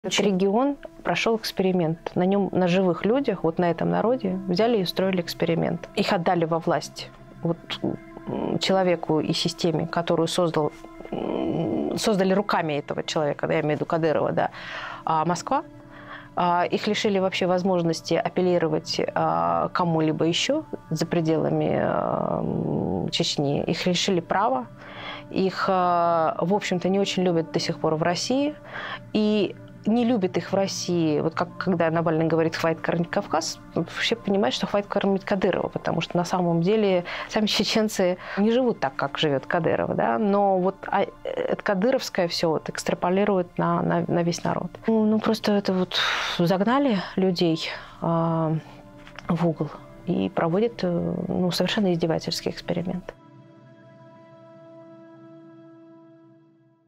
Этот регион прошел эксперимент. На нем, на живых людях, вот на этом народе, взяли и устроили эксперимент. Их отдали во власть вот человеку и системе, которую создали руками этого человека, да, я имею в виду Кадырова, да, Москва. Их лишили вообще возможности апеллировать кому-либо еще за пределами Чечни. Их лишили права. Их, в общем-то, не очень любят до сих пор в России. И не любят их в России, вот как когда Навальный говорит «хватит кормить Кавказ», все понимают, что хватит кормить Кадырова, потому что на самом деле сами чеченцы не живут так, как живет Кадыров, да? Но вот это кадыровское все вот экстраполирует на весь народ. Ну, просто это вот загнали людей в угол и проводят совершенно издевательский эксперимент.